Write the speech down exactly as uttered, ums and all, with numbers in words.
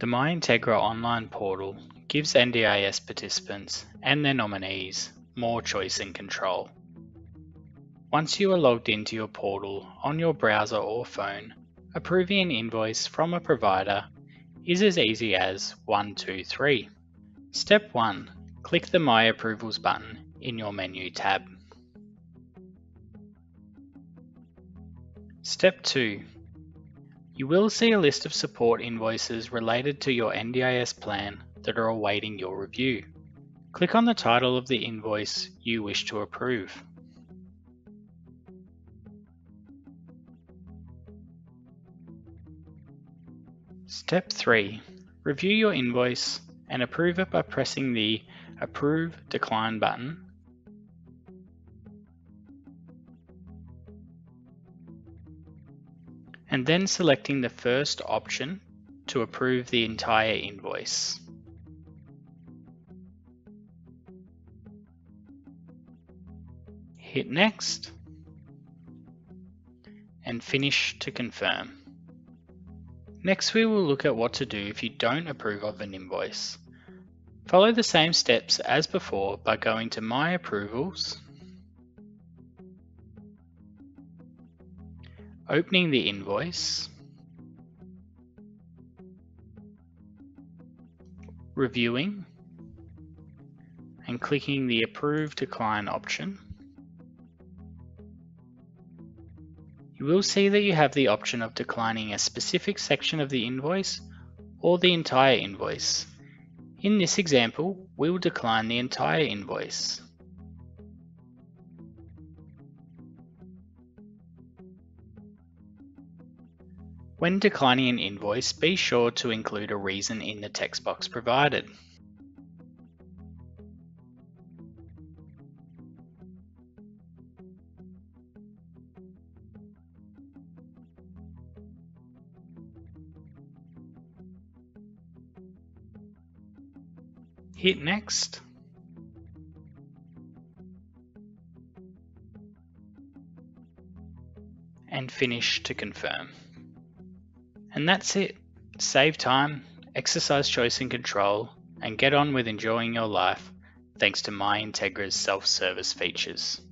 MyIntegra online portal gives N D I S participants and their nominees more choice and control. Once you are logged into your portal on your browser or phone, approving an invoice from a provider is as easy as one, two, three. Step one. Click the My Approvals button in your menu tab. Step two. You will see a list of support invoices related to your N D I S plan that are awaiting your review. Click on the title of the invoice you wish to approve. Step three. Review your invoice and approve it by pressing the Approve Decline button and then selecting the first option to approve the entire invoice. Hit Next and Finish to confirm. Next, we will look at what to do if you don't approve of an invoice. Follow the same steps as before by going to My Approvals, opening the invoice, reviewing, and clicking the Approve Decline option. You will see that you have the option of declining a specific section of the invoice or the entire invoice. In this example, we will decline the entire invoice. When declining an invoice, be sure to include a reason in the text box provided. Hit Next and Finish to confirm. And that's it. Save time, exercise choice and control, and get on with enjoying your life thanks to MyIntegra's self-service features.